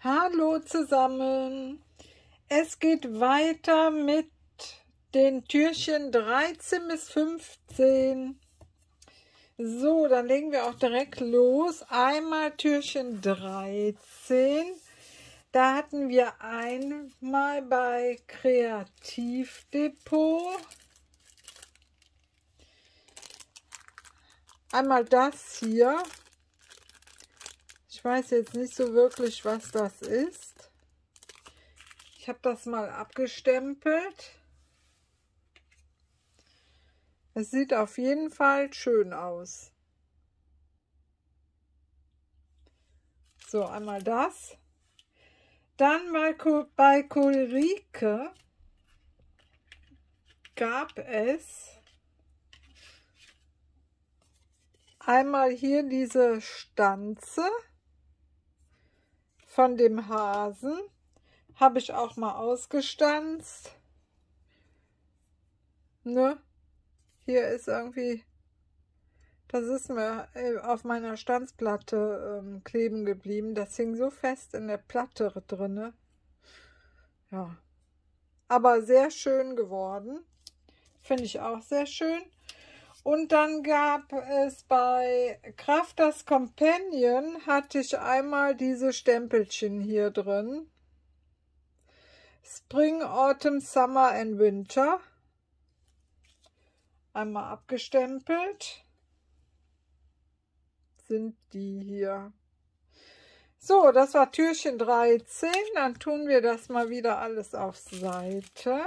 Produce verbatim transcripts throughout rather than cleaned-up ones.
Hallo zusammen, es geht weiter mit den Türchen dreizehn bis fünfzehn. So, dann legen wir auch direkt los. Einmal Türchen dreizehn, da hatten wir einmal bei Kreativdepot einmal das hier. Ich weiß jetzt nicht so wirklich, was das ist. Ich habe das mal abgestempelt. Es sieht auf jeden Fall schön aus. So, einmal das. Dann bei, bei Ulrike gab es einmal hier diese Stanze von dem Hasen. Habe ich auch mal ausgestanzt. Ne? Hier ist irgendwie, das ist mir auf meiner Stanzplatte ähm, kleben geblieben. Das hing so fest in der Platte drinne. Ja, aber sehr schön geworden. Finde ich auch sehr schön. Und dann gab es bei Crafters Companion, hatte ich einmal diese Stempelchen hier drin. Spring, Autumn, Summer and Winter. Einmal abgestempelt sind die hier. So, das war Türchen dreizehn. Dann tun wir das mal wieder alles auf Seite.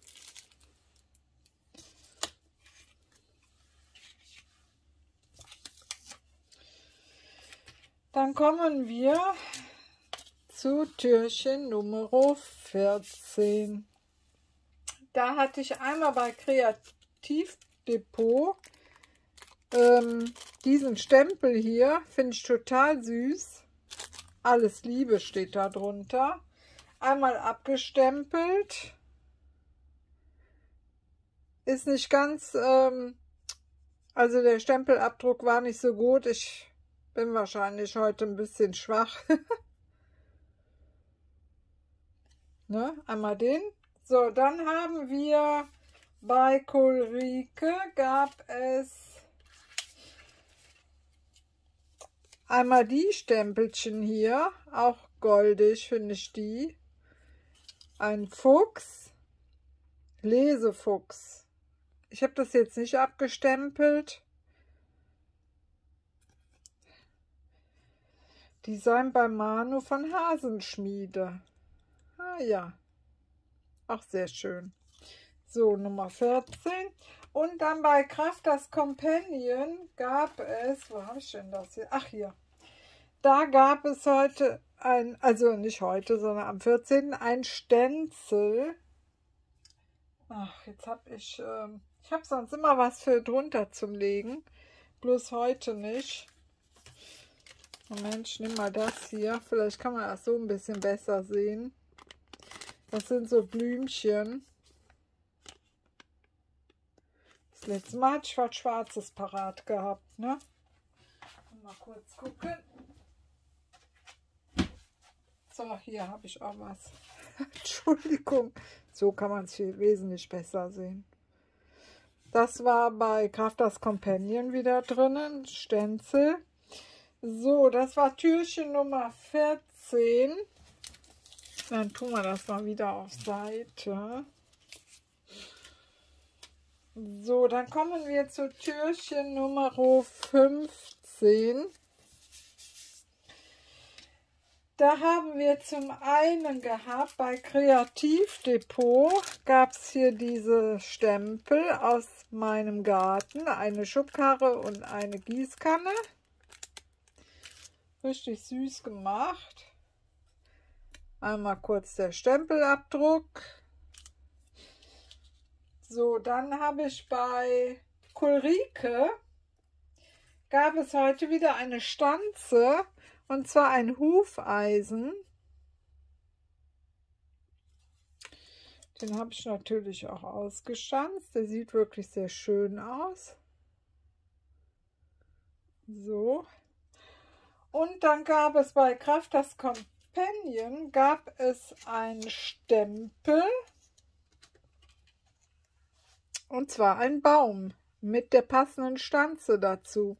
Dann kommen wir zu Türchen Nummer vierzehn. Da hatte ich einmal bei Kreativdepot ähm, diesen Stempel hier. Finde ich total süß. Alles Liebe steht da drunter. Einmal abgestempelt. Ist nicht ganz, ähm, also der Stempelabdruck war nicht so gut. Ich bin wahrscheinlich heute ein bisschen schwach. Ne? Einmal den. So, dann haben wir bei Ulrike gab es einmal die Stempelchen hier, auch goldig finde ich die. Ein Fuchs, Lesefuchs. Ich habe das jetzt nicht abgestempelt. Design bei Manu von Hasenschmiede. Ah ja, auch sehr schön. So, Nummer vierzehn. Und dann bei Crafters Companion gab es, wo habe ich denn das hier? Ach, hier. Da gab es heute ein, also nicht heute, sondern am vierzehnten ein Stenzel. Ach, jetzt habe ich, ähm, ich habe sonst immer was für drunter zum Legen. Bloß heute nicht. Moment, ich nehme mal das hier. Vielleicht kann man das so ein bisschen besser sehen. Das sind so Blümchen. Das letzte Mal hatte ich was Schwarzes parat gehabt, ne? Mal kurz gucken. So, hier habe ich auch was. Entschuldigung. So kann man es hier wesentlich besser sehen. Das war bei Crafters Companion wieder drinnen. Stenzel. So, das war Türchen Nummer vierzehn. Dann tun wir das mal wieder auf Seite. So, dann kommen wir zu Türchen Nummer fünfzehn. Da haben wir zum einen gehabt, bei Kreativdepot gab es hier diese Stempel aus meinem Garten. Eine Schubkarre und eine Gießkanne. Richtig süß gemacht. Einmal kurz der Stempelabdruck. So, dann habe ich bei Ulrike gab es heute wieder eine Stanze, und zwar ein Hufeisen. Den habe ich natürlich auch ausgestanzt. Der sieht wirklich sehr schön aus. So. Und dann gab es bei Crafters Companion Companion gab es einen Stempel, und zwar ein Baum mit der passenden Stanze dazu.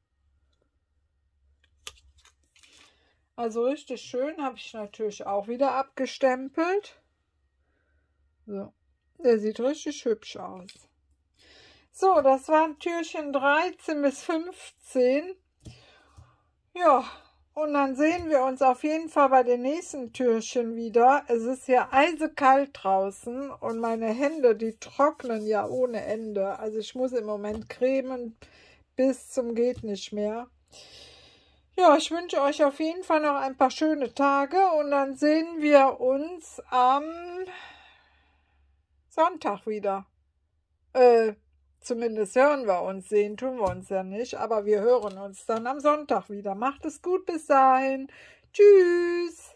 Also richtig schön, habe ich natürlich auch wieder abgestempelt. So, der sieht richtig hübsch aus. So, das waren Türchen dreizehn bis fünfzehn. Ja, und dann sehen wir uns auf jeden Fall bei den nächsten Türchen wieder. Es ist ja eisekalt draußen und meine Hände, die trocknen ja ohne Ende. Also ich muss im Moment cremen bis zum geht nicht mehr. Ja, ich wünsche euch auf jeden Fall noch ein paar schöne Tage und dann sehen wir uns am Sonntag wieder. Äh, zumindest hören wir uns, sehen tun wir uns ja nicht, aber wir hören uns dann am Sonntag wieder. Macht es gut bis dahin. Tschüss.